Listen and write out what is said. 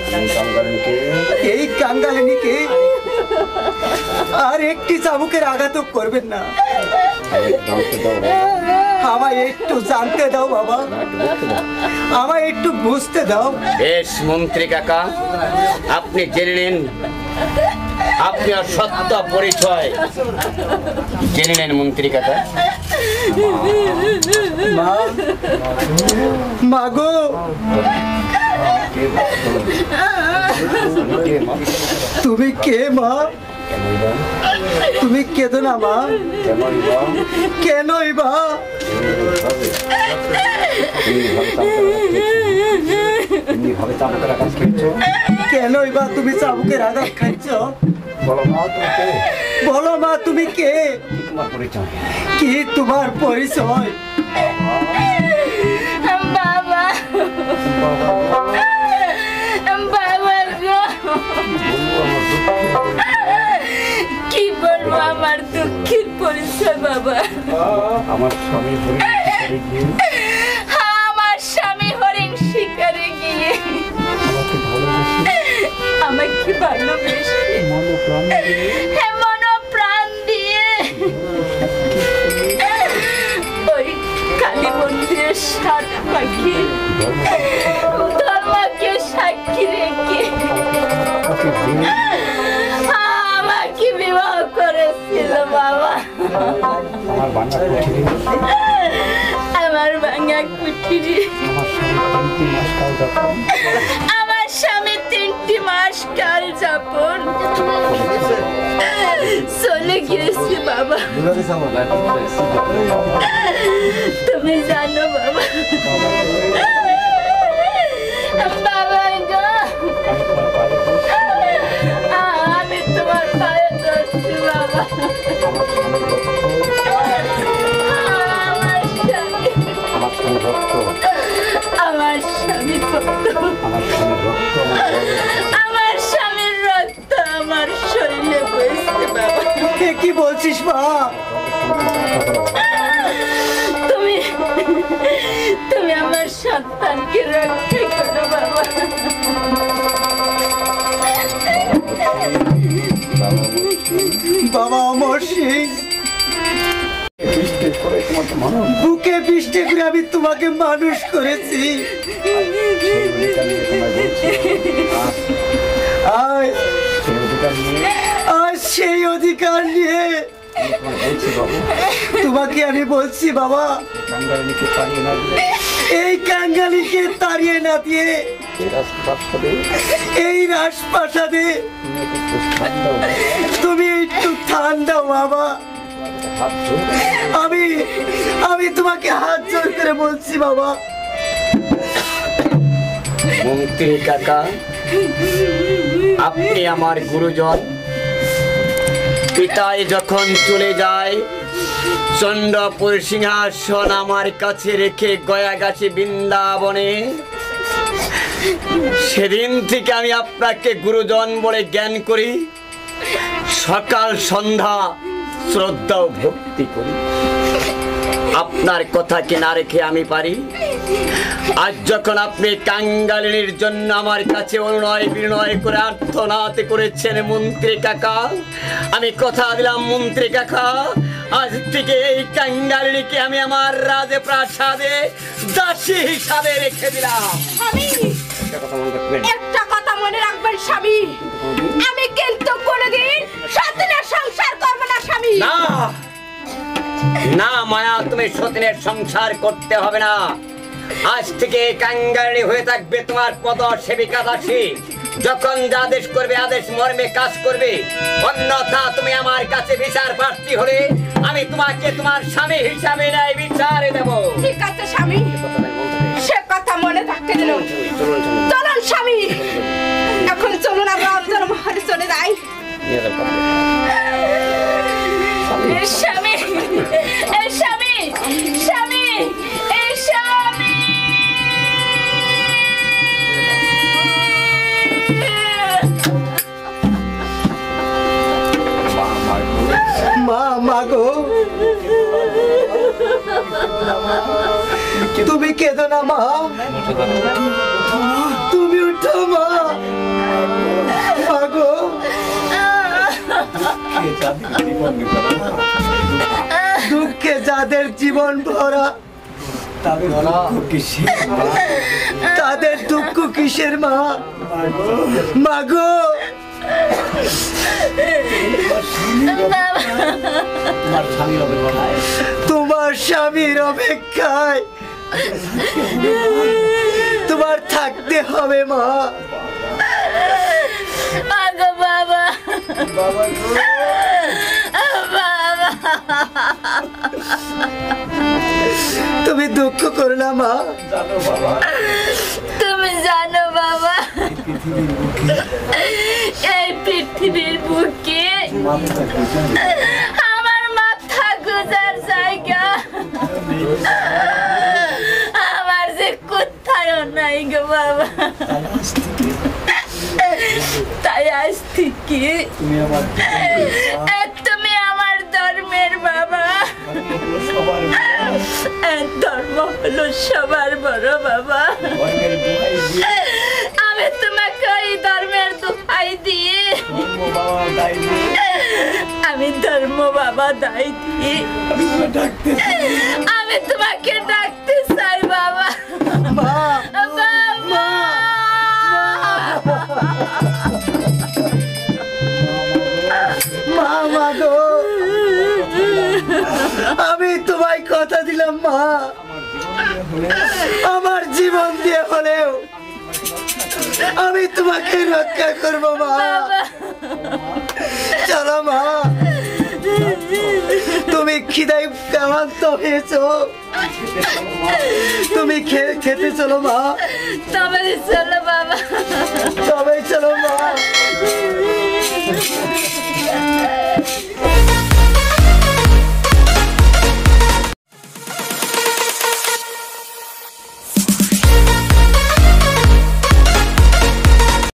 এই কাঙ্গালিনীকে আর একটি চাবুকের আঘাতও করবেন না। আমায় একটু জানতে দাও বাবা, আমায় একটু বুঝতে দাও। বেশ মন্ত্রী কাকা, আপনি জেনে নিন, আপনার সত্য পরিচয় জেনে নেন মন্ত্রী কাকা। মা গো, তুমি কে মা? তুমি কেঁদো না মা। কেনই বা? কেনই বা তুমি চাবুকের আঘাত খাইছ? বলো মা, তুমি কে? কি তোমার পরিচয়? বাবা, কি বলবো আমার দুঃখের পরিচয় বাবা। আমার স্বামী হরিণ শিকারে গিয়ে আমাকে ভালোবেসে মনপ্রাণ দিয়ে ওই কালী মন্দিরের সাত পাখি ধর্মকে সাক্ষী রেখে আমাকে বিবাহ করেছিল বাবা। আমার ভাঙা কুঠিরে আমার স্বামী 3টি মাস কাল যাপন চলে গিয়েছে বাবা। তুমি জানো বাবা, বাবা গো, আমি তোমার পায়ে ধরছি বাবা। আমার স্বামী আমার স্বামীর রক্ত আমার শরীরে বইছে বাবা। কি বলছিস মা? তুমি আমার সন্তানকে রক্ষা করো বাবা। বাবা অমর সিং, বুকে পিষ্টে করে আমি তোমাকে মানুষ করেছি। আর সেই অধিকার নিয়ে তোমাকে আমি বলছি বাবা, এই কাঙ্গালিকে তাড়িয়ে না দিয়ে এই রাজপ্রাসাদে তুমি একটু ঠান্ডা বাবা। আমি তোমাকে হাত জোর করে বলছি বাবা। মন্ত্রী কাকা, আপনি আমার গুরুজন। পিতাই যখন চলে যায়, চন্দ্রপুর সিংহাসন আমার কাছে রেখে গয়াগাছি বৃন্দাবনে, সেদিন থেকে আমি আপনাকে গুরুজন বলে জ্ঞান করি, সকাল সন্ধ্যা শ্রদ্ধা ও ভক্তি করি। আপনার কথা কি না রেখে আমি পারি? আজ যখন আপনি কাঙ্গালিনীর জন্য আমার কাছে অনুনয় বিনয় করে আর্তনাদ করেছেন মন্ত্রী কাকা, আমি কথা দিলাম মন্ত্রী কাকা, আজ থেকে এই কাঙ্গালিনীকে আমি আমার রাজপ্রাসাদে দাসী হিসাবে রেখে দিলাম। একটা কথা মনে রাখবেন স্বামী, আমি কিন্তু কোনোদিন সতীনের সংসার করব না স্বামী। না না মায়া, তুমি সতীনের সংসার করতে হবে না। আজ থেকে কাঙ্গালিনী হয়ে থাকবে তোমার পদ সেবিকা দাসী। যখন যা আদেশ করবে আদেশ মর্মে কাজ করবে, অন্যথা তুমি আমার কাছে বিচার প্রার্থী হলে আমি তোমাকে তোমার স্বামী হিসাবে ন্যায় বিচার দেব। ঠিক আছে স্বামী, সে কথা মনে থাকতে দিল। চলুন স্বামী, এখন চলুন আমরা অঞ্জন মহলে চলে যাই। স্বামী, স্বামী, স্বামী, স্বামী। মা গো, তুমি কেঁদো না মা, তুমিও উঠো মা। মাগো দুঃখে যাদের জীবন ভরা তাদের দুঃখ কিসের মা? মাগো তোমার স্বামীর অপেক্ষায় তোমার থাকতে হবে মা। বাবা তুমি দুঃখ করো না মা। তুমি জানো বাবা, এই পৃথিবীর বুকে আমার মাথা গোজার জায়গা আমার যে কোথায় নাই গো বাবা। তাই আজ থেকে তুমি আমার ধর্মের বাবা। ধর্ম হলো সবার বড় বাবা। আমি তোমাকে ওই ধর্মের দোহাই দিয়ে আমি ধর্ম বাবা দায় দিয়ে আমি তোমাকে ডাকতে চাই বাবা। আমি তোমায় কথা দিলাম মা, আমার জীবন দিয়ে হলেও আমি তোমাকে রক্ষা করবো মা। চলো মা, তুমি খিদায় ক্লান্ত হয়েছো, তুমি খেতে চলো মা। তবে চলো বাবা।